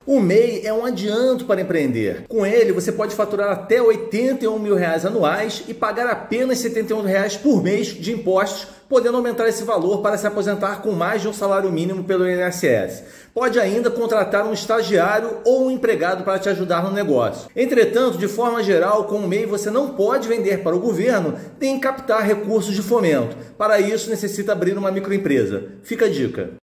O MEI é um adianto para empreender. Com ele, você pode faturar até R$ 81 mil anuais e pagar apenas R$ 71 por mês de impostos, podendo aumentar esse valor para se aposentar com mais de um salário mínimo pelo INSS. Pode ainda contratar um estagiário ou um empregado para te ajudar no negócio. Entretanto, de forma geral, com o MEI você não pode vender para o governo nem captar recursos de fomento. Para isso, necessita abrir uma microempresa. Fica a dica.